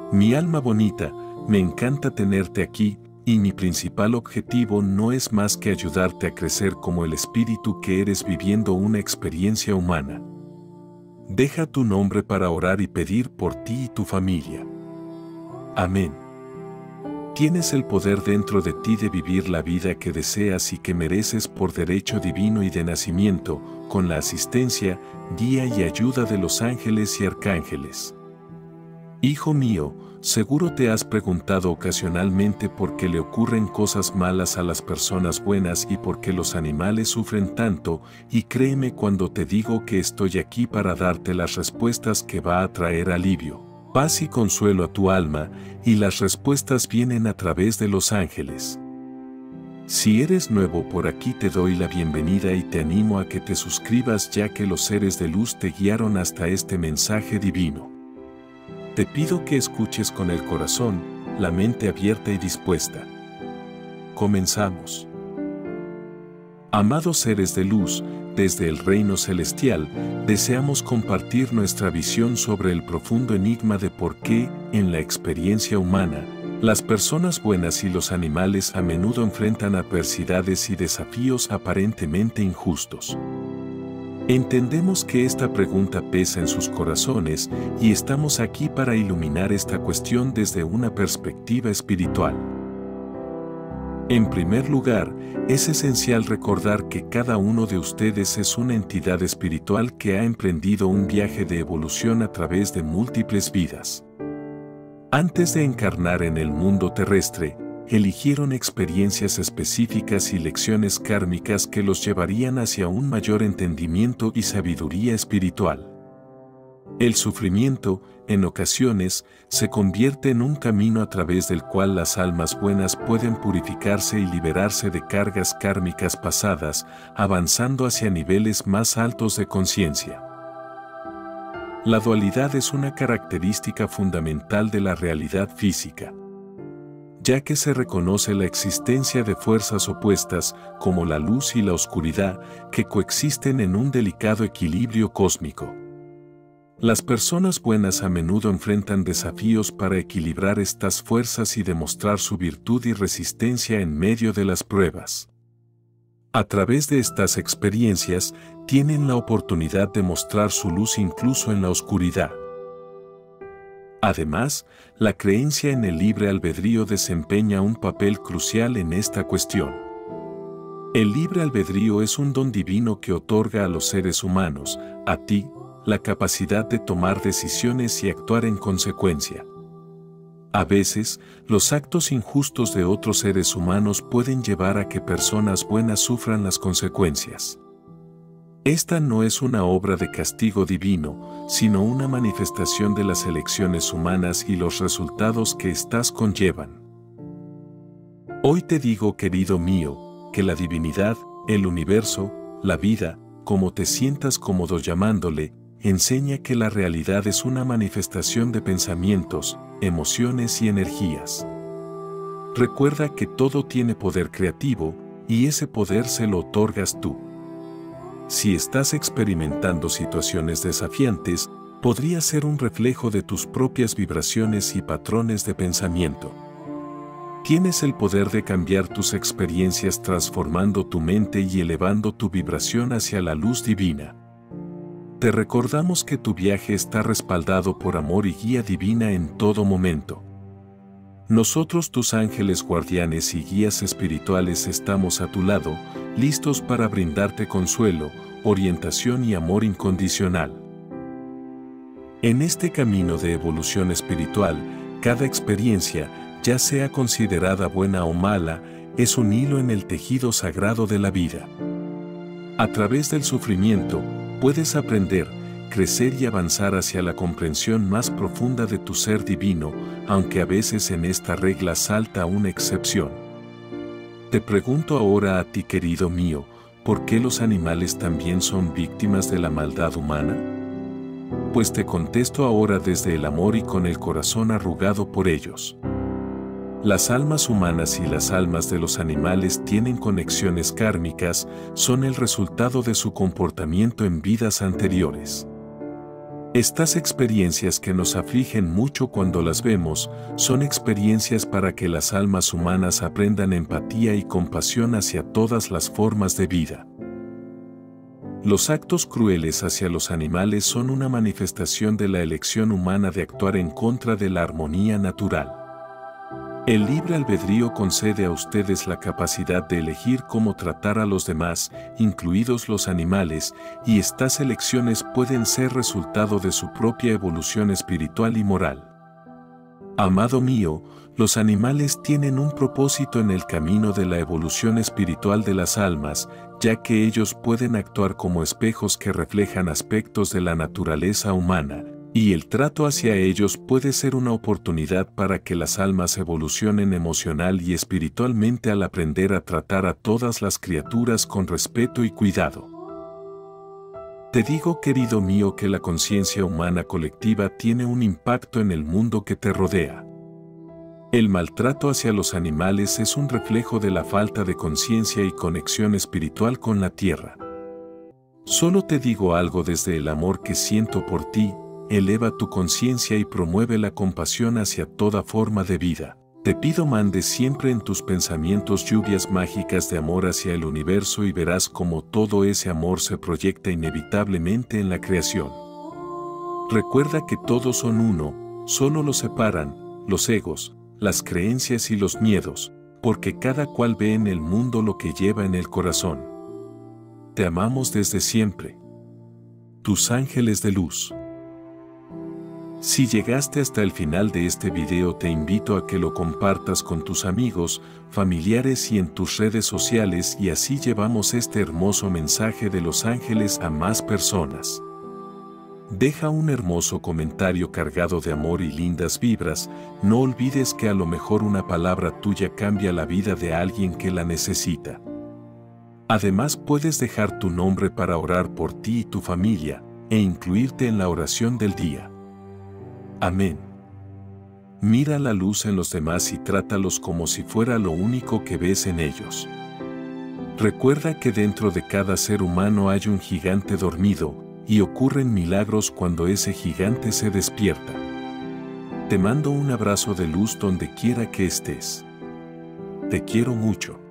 Mi alma bonita, me encanta tenerte aquí, y mi principal objetivo no es más que ayudarte a crecer como el espíritu que eres viviendo una experiencia humana. Deja tu nombre para orar y pedir por ti y tu familia. Amén. Tienes el poder dentro de ti de vivir la vida que deseas y que mereces por derecho divino y de nacimiento, con la asistencia, guía y ayuda de los ángeles y arcángeles. Hijo mío, seguro te has preguntado ocasionalmente por qué le ocurren cosas malas a las personas buenas y por qué los animales sufren tanto, y créeme cuando te digo que estoy aquí para darte las respuestas que va a traer alivio, paz y consuelo a tu alma, y las respuestas vienen a través de los ángeles. Si eres nuevo por aquí te doy la bienvenida y te animo a que te suscribas ya que los seres de luz te guiaron hasta este mensaje divino. Te pido que escuches con el corazón, la mente abierta y dispuesta. Comenzamos. Amados seres de luz, desde el reino celestial, deseamos compartir nuestra visión sobre el profundo enigma de por qué, en la experiencia humana, las personas buenas y los animales a menudo enfrentan adversidades y desafíos aparentemente injustos. Entendemos que esta pregunta pesa en sus corazones y estamos aquí para iluminar esta cuestión desde una perspectiva espiritual. En primer lugar, es esencial recordar que cada uno de ustedes es una entidad espiritual que ha emprendido un viaje de evolución a través de múltiples vidas. Antes de encarnar en el mundo terrestre, eligieron experiencias específicas y lecciones kármicas que los llevarían hacia un mayor entendimiento y sabiduría espiritual. El sufrimiento, en ocasiones, se convierte en un camino a través del cual las almas buenas pueden purificarse y liberarse de cargas kármicas pasadas, avanzando hacia niveles más altos de conciencia. La dualidad es una característica fundamental de la realidad física, ya que se reconoce la existencia de fuerzas opuestas, como la luz y la oscuridad, que coexisten en un delicado equilibrio cósmico. Las personas buenas a menudo enfrentan desafíos para equilibrar estas fuerzas y demostrar su virtud y resistencia en medio de las pruebas. A través de estas experiencias, tienen la oportunidad de mostrar su luz incluso en la oscuridad. Además, la creencia en el libre albedrío desempeña un papel crucial en esta cuestión. El libre albedrío es un don divino que otorga a los seres humanos, a ti, la capacidad de tomar decisiones y actuar en consecuencia. A veces, los actos injustos de otros seres humanos pueden llevar a que personas buenas sufran las consecuencias. Esta no es una obra de castigo divino, sino una manifestación de las elecciones humanas y los resultados que éstas conllevan. Hoy te digo, querido mío, que la divinidad, el universo, la vida, como te sientas cómodo llamándole, enseña que la realidad es una manifestación de pensamientos, emociones y energías. Recuerda que todo tiene poder creativo, y ese poder se lo otorgas tú. Si estás experimentando situaciones desafiantes, podría ser un reflejo de tus propias vibraciones y patrones de pensamiento. Tienes el poder de cambiar tus experiencias transformando tu mente y elevando tu vibración hacia la luz divina. Te recordamos que tu viaje está respaldado por amor y guía divina en todo momento. Nosotros, tus ángeles guardianes y guías espirituales, estamos a tu lado, listos para brindarte consuelo, orientación y amor incondicional. En este camino de evolución espiritual, cada experiencia, ya sea considerada buena o mala, es un hilo en el tejido sagrado de la vida. A través del sufrimiento, puedes aprender, crecer y avanzar hacia la comprensión más profunda de tu ser divino, aunque a veces en esta regla salta una excepción. Te pregunto ahora a ti, querido mío, ¿por qué los animales también son víctimas de la maldad humana? Pues te contesto ahora desde el amor y con el corazón arrugado por ellos. Las almas humanas y las almas de los animales tienen conexiones kármicas, son el resultado de su comportamiento en vidas anteriores. Estas experiencias que nos afligen mucho cuando las vemos, son experiencias para que las almas humanas aprendan empatía y compasión hacia todas las formas de vida. Los actos crueles hacia los animales son una manifestación de la elección humana de actuar en contra de la armonía natural. El libre albedrío concede a ustedes la capacidad de elegir cómo tratar a los demás, incluidos los animales, y estas elecciones pueden ser resultado de su propia evolución espiritual y moral. Amado mío, los animales tienen un propósito en el camino de la evolución espiritual de las almas, ya que ellos pueden actuar como espejos que reflejan aspectos de la naturaleza humana, y el trato hacia ellos puede ser una oportunidad para que las almas evolucionen emocional y espiritualmente al aprender a tratar a todas las criaturas con respeto y cuidado. Te digo, querido mío, que la conciencia humana colectiva tiene un impacto en el mundo que te rodea. El maltrato hacia los animales es un reflejo de la falta de conciencia y conexión espiritual con la tierra. Solo te digo algo desde el amor que siento por ti. Eleva tu conciencia y promueve la compasión hacia toda forma de vida. Te pido mandes siempre en tus pensamientos lluvias mágicas de amor hacia el universo y verás cómo todo ese amor se proyecta inevitablemente en la creación. Recuerda que todos son uno, solo los separan los egos, las creencias y los miedos, porque cada cual ve en el mundo lo que lleva en el corazón. Te amamos desde siempre. Tus ángeles de luz. Si llegaste hasta el final de este video, te invito a que lo compartas con tus amigos, familiares y en tus redes sociales, y así llevamos este hermoso mensaje de los ángeles a más personas. Deja un hermoso comentario cargado de amor y lindas vibras. No olvides que a lo mejor una palabra tuya cambia la vida de alguien que la necesita. Además, puedes dejar tu nombre para orar por ti y tu familia, e incluirte en la oración del día. Amén. Mira la luz en los demás y trátalos como si fuera lo único que ves en ellos. Recuerda que dentro de cada ser humano hay un gigante dormido, y ocurren milagros cuando ese gigante se despierta. Te mando un abrazo de luz donde quiera que estés. Te quiero mucho.